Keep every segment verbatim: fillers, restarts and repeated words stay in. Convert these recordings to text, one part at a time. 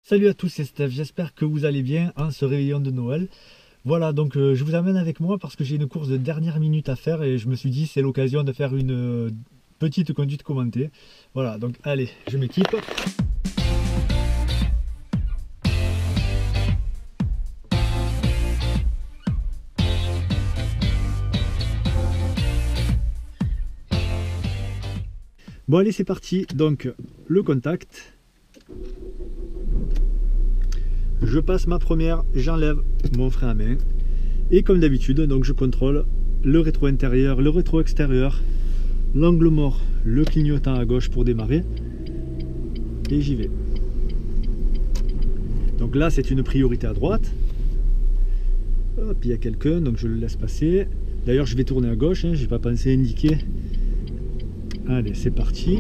Salut à tous, c'est Steph, j'espère que vous allez bien en ce réveillon de Noël. Voilà, donc euh, je vous amène avec moi parce que j'ai une course de dernière minute à faire et je me suis dit c'est l'occasion de faire une euh, petite conduite commentée. Voilà, donc allez, je m'équipe. Bon allez, c'est parti, donc le contact. Je passe ma première, j'enlève mon frein à main et comme d'habitude, donc je contrôle le rétro intérieur, le rétro extérieur, l'angle mort, le clignotant à gauche pour démarrer et j'y vais. Donc là c'est une priorité à droite. Hop, il y a quelqu'un, donc je le laisse passer. D'ailleurs je vais tourner à gauche, hein, j'ai pas pensé indiquer. Allez, c'est parti.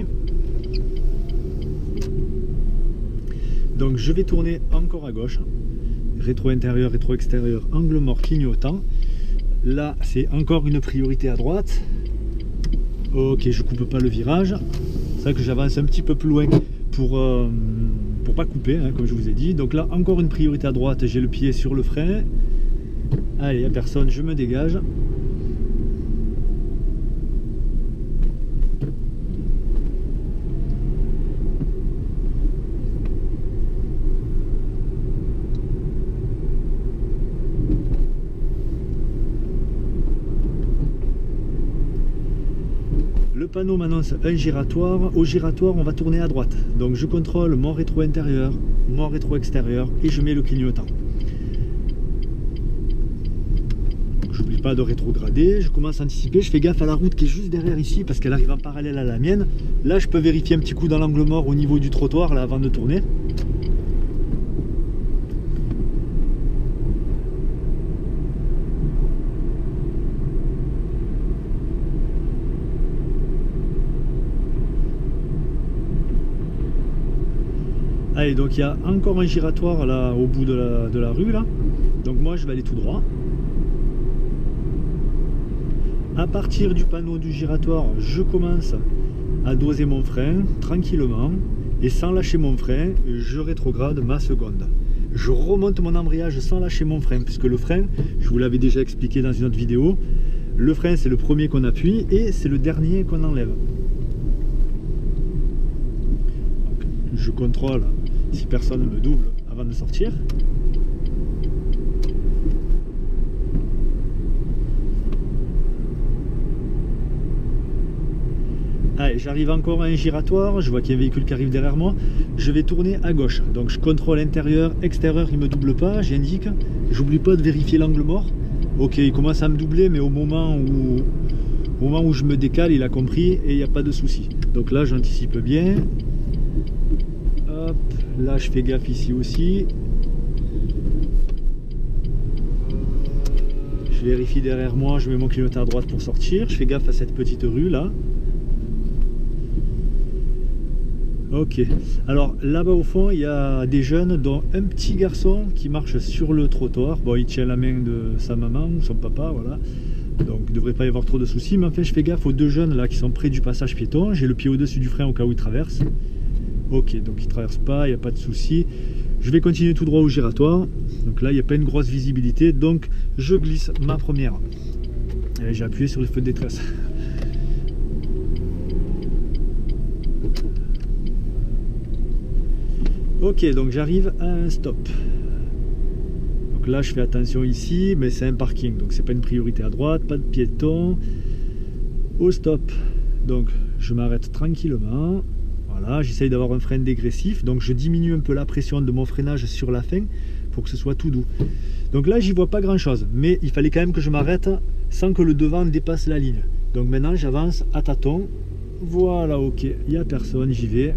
Donc je vais tourner encore à gauche, rétro intérieur, rétro extérieur, angle mort, clignotant. Là c'est encore une priorité à droite. Ok, je coupe pas le virage. C'est vrai que j'avance un petit peu plus loin pour euh, pour pas couper, hein, comme je vous ai dit. Donc là encore une priorité à droite, j'ai le pied sur le frein. Allez, il n'y a personne, je me dégage. Le panneau m'annonce un giratoire. Au giratoire, on va tourner à droite. Donc je contrôle mon rétro intérieur, mon rétro extérieur et je mets le clignotant. J'oublie pas de rétrograder, je commence à anticiper, je fais gaffe à la route qui est juste derrière ici parce qu'elle arrive en parallèle à la mienne. Là, je peux vérifier un petit coup dans l'angle mort au niveau du trottoir là avant de tourner. Allez, donc il y a encore un giratoire là au bout de la, de la rue là. Donc moi je vais aller tout droit. À partir du panneau du giratoire, je commence à doser mon frein tranquillement et sans lâcher mon frein, je rétrograde ma seconde. Je remonte mon embrayage sans lâcher mon frein, puisque le frein, je vous l'avais déjà expliqué dans une autre vidéo, le frein c'est le premier qu'on appuie et c'est le dernier qu'on enlève. Donc, je contrôle si personne me double avant de sortir. Allez, j'arrive encore à un giratoire, je vois qu'il y a un véhicule qui arrive derrière moi, je vais tourner à gauche. Donc je contrôle intérieur, extérieur, il ne me double pas, j'indique, j'oublie pas de vérifier l'angle mort. Ok, il commence à me doubler, mais au moment où, au moment où je me décale, il a compris et il n'y a pas de souci. Donc là, j'anticipe bien. Hop, là je fais gaffe ici aussi. Je vérifie derrière moi, je mets mon clignotant à droite pour sortir. Je fais gaffe à cette petite rue là. Ok, alors là-bas au fond il y a des jeunes dont un petit garçon qui marche sur le trottoir. Bon, il tient la main de sa maman ou son papa, voilà. Donc il ne devrait pas y avoir trop de soucis, mais en fait je fais gaffe aux deux jeunes là qui sont près du passage piéton. J'ai le pied au-dessus du frein au cas où ils traversent. Ok, donc il ne traverse pas, il n'y a pas de souci. Je vais continuer tout droit au giratoire. Donc là il n'y a pas une grosse visibilité, donc je glisse ma première. J'ai appuyé sur le feu de détresse. Ok, donc j'arrive à un stop. Donc là je fais attention ici, mais c'est un parking, donc c'est pas une priorité à droite, pas de piéton. Au stop, donc je m'arrête tranquillement. Voilà, j'essaye d'avoir un frein dégressif, donc je diminue un peu la pression de mon freinage sur la fin pour que ce soit tout doux. Donc là j'y vois pas grand chose, mais il fallait quand même que je m'arrête sans que le devant dépasse la ligne. Donc maintenant j'avance à tâtons. Voilà, ok, il n'y a personne, j'y vais.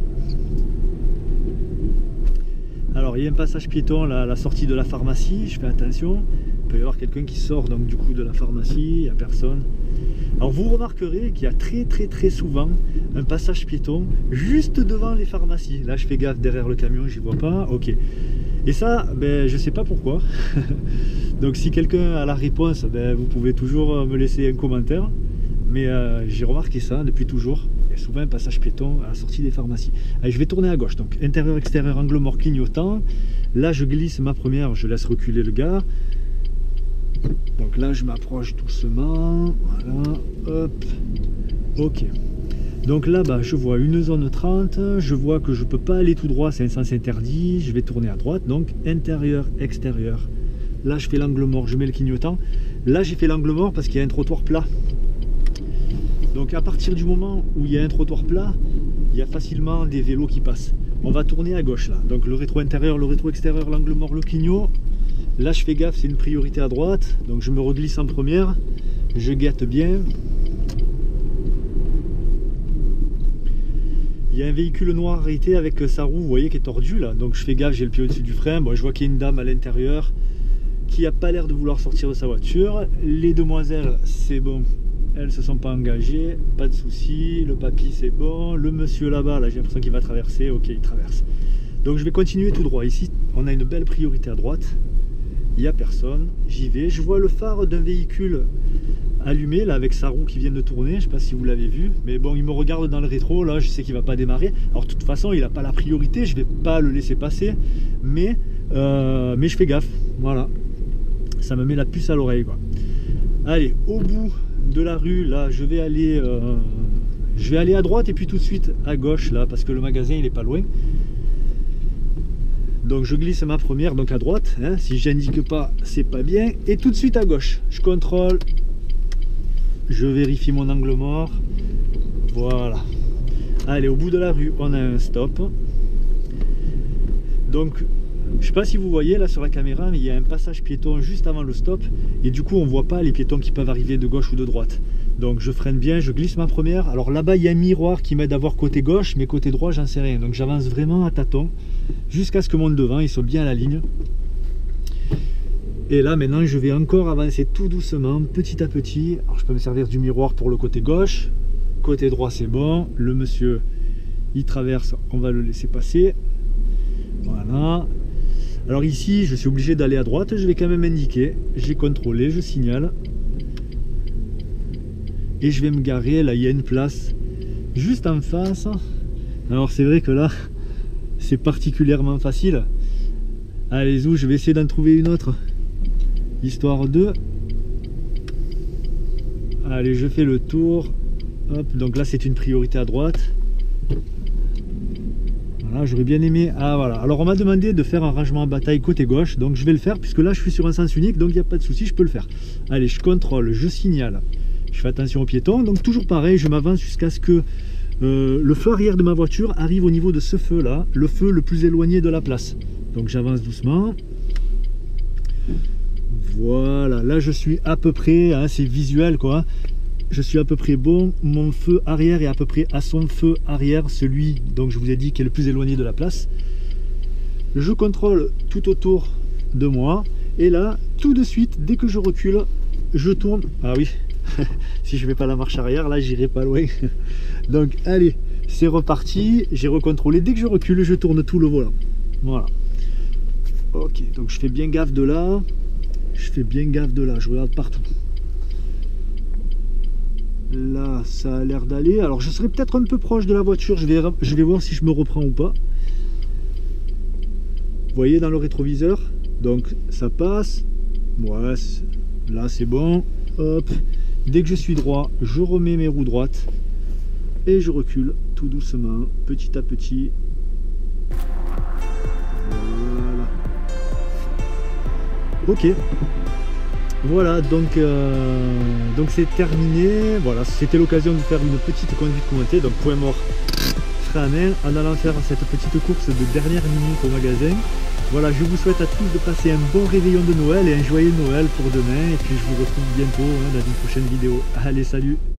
Alors il y a un passage piéton là, à la sortie de la pharmacie, je fais attention. Il peut y avoir quelqu'un qui sort donc du coup de la pharmacie, il n'y a personne. Alors vous remarquerez qu'il y a très très très souvent un passage piéton juste devant les pharmacies. Là je fais gaffe derrière le camion, j'y vois pas, ok. Et ça, ben, je sais pas pourquoi. Donc si quelqu'un a la réponse, ben, vous pouvez toujours me laisser un commentaire. mais euh, j'ai remarqué ça depuis toujours. Il y a souvent un passage piéton à la sortie des pharmacies. Allez, je vais tourner à gauche, donc intérieur, extérieur, angle mort, clignotant. Là, je glisse ma première, je laisse reculer le gars. Donc là, je m'approche doucement. Voilà, hop. Ok. Donc là, bah, je vois une zone trente. Je vois que je peux pas aller tout droit, c'est un sens interdit. Je vais tourner à droite, donc intérieur, extérieur. Là, je fais l'angle mort, je mets le clignotant. Là, j'ai fait l'angle mort parce qu'il y a un trottoir plat. Donc à partir du moment où il y a un trottoir plat, il y a facilement des vélos qui passent. On va tourner à gauche là. Donc le rétro intérieur, le rétro extérieur, l'angle mort, le clignot. Là, je fais gaffe, c'est une priorité à droite. Donc je me reglisse en première. Je guette bien. Il y a un véhicule noir arrêté avec sa roue, vous voyez, qui est tordue là. Donc je fais gaffe, j'ai le pied au-dessus du frein. Bon, je vois qu'il y a une dame à l'intérieur qui n'a pas l'air de vouloir sortir de sa voiture. Les demoiselles, c'est bon, elles ne se sont pas engagées, pas de souci. Le papy, c'est bon. Le monsieur là-bas, là, j'ai l'impression qu'il va traverser. Ok, il traverse. Donc je vais continuer tout droit. Ici, on a une belle priorité à droite. Il n'y a personne. J'y vais. Je vois le phare d'un véhicule allumé, là, avec sa roue qui vient de tourner. Je ne sais pas si vous l'avez vu. Mais bon, il me regarde dans le rétro. Là, je sais qu'il ne va pas démarrer. Alors, de toute façon, il n'a pas la priorité. Je ne vais pas le laisser passer. Mais, euh, mais je fais gaffe. Voilà. Ça me met la puce à l'oreille, quoi. Allez, au bout de la rue, là, je vais aller euh, je vais aller à droite et puis tout de suite à gauche, là, parce que le magasin, il est pas loin. Donc je glisse ma première, donc à droite, hein. Si j'indique pas, c'est pas bien. Et tout de suite à gauche, je contrôle, je vérifie mon angle mort. Voilà. Allez, au bout de la rue, on a un stop. Donc je sais pas si vous voyez là sur la caméra, mais il y a un passage piéton juste avant le stop et du coup on voit pas les piétons qui peuvent arriver de gauche ou de droite. Donc je freine bien, je glisse ma première. Alors là-bas il y a un miroir qui m'aide à voir côté gauche, mais côté droit j'en sais rien. Donc j'avance vraiment à tâtons jusqu'à ce que mon devant ils sont bien à la ligne. Et là maintenant je vais encore avancer tout doucement, petit à petit. Alors je peux me servir du miroir pour le côté gauche. Côté droit c'est bon. Le monsieur il traverse, on va le laisser passer. Voilà. Alors ici, je suis obligé d'aller à droite, je vais quand même indiquer. J'ai contrôlé, je signale. Et je vais me garer, là il y a une place juste en face. Alors c'est vrai que là, c'est particulièrement facile. Allez, où je vais essayer d'en trouver une autre. Histoire de... Allez, je fais le tour. Hop, donc là c'est une priorité à droite. Voilà, j'aurais bien aimé. Ah voilà. Alors on m'a demandé de faire un rangement à bataille côté gauche, donc je vais le faire puisque là je suis sur un sens unique, donc il n'y a pas de souci, je peux le faire. Allez, je contrôle, je signale, je fais attention aux piétons. Donc toujours pareil, je m'avance jusqu'à ce que euh, le feu arrière de ma voiture arrive au niveau de ce feu là, le feu le plus éloigné de la place. Donc j'avance doucement. Voilà, là je suis à peu près, hein, c'est visuel quoi. Je suis à peu près bon, mon feu arrière est à peu près à son feu arrière, celui donc je vous ai dit qui est le plus éloigné de la place. Je contrôle tout autour de moi et là tout de suite dès que je recule je tourne. Ah oui, si je fais pas la marche arrière là j'irai pas loin. Donc allez, c'est reparti, j'ai recontrôlé, dès que je recule je tourne tout le volant. Voilà. Ok, donc je fais bien gaffe de là, je fais bien gaffe de là, je regarde partout. Là, ça a l'air d'aller. Alors, je serai peut-être un peu proche de la voiture. Je vais, je vais voir si je me reprends ou pas. Vous voyez dans le rétroviseur. Donc, ça passe. Ouais, là, c'est bon. Hop. Dès que je suis droit, je remets mes roues droites. Et je recule tout doucement, petit à petit. Voilà. Ok. Voilà, donc euh, donc c'est terminé. Voilà, c'était l'occasion de faire une petite conduite commentée, donc point mort, frein à main, en allant faire cette petite course de dernière minute au magasin. Voilà, je vous souhaite à tous de passer un bon réveillon de Noël et un joyeux Noël pour demain. Et puis je vous retrouve bientôt hein, dans une prochaine vidéo. Allez, salut!